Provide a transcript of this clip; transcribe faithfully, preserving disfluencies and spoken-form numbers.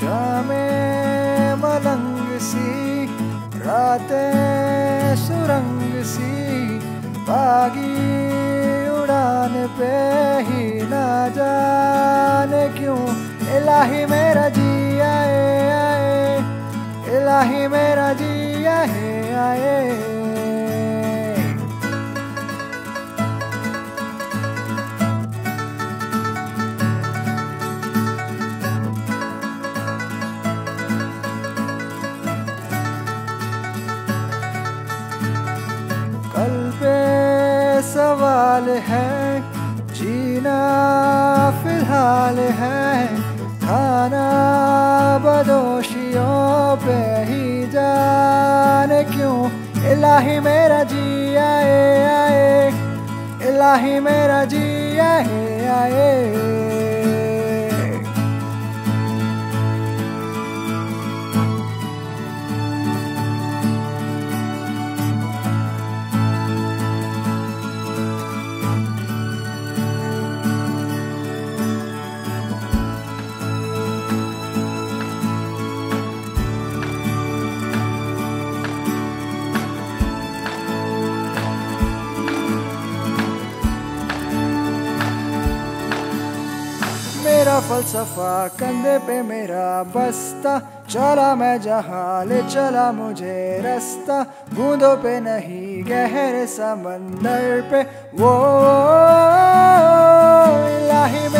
शामें मलंग सी, रातें सुरंग सी, बागी उड़ान पे ही ना जाने क्यों इलाही मेरा जी आए आए, इलाही मेरा जी आए आए। कल पे सवाल है, जीना फिलहाल है, खाना बदोशियों पे ही जाने क्यों इलाही मेरा जी आए आए, इलाही मेरा जी आए आए। मेरा फलसफा कंधे पे मेरा बस्ता, चला मैं जहाँ ले चला मुझे रास्ता, बूंदों पे नहीं गहरे समंदर पे वो इलाही